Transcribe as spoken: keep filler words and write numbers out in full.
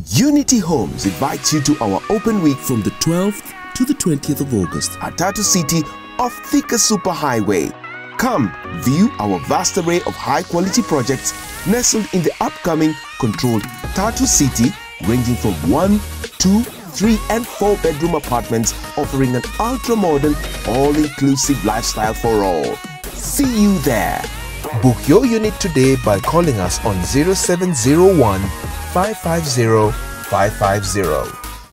Unity Homes invites you to our open week from the twelfth to the twentieth of August at Tatu City off Thika Superhighway. Come view our vast array of high-quality projects nestled in the upcoming controlled Tatu City, ranging from one, two, three and four bedroom apartments offering an ultra-modern, all-inclusive lifestyle for all. See you there. Book your unit today by calling us on zero seven zero one, five five zero, five five zero.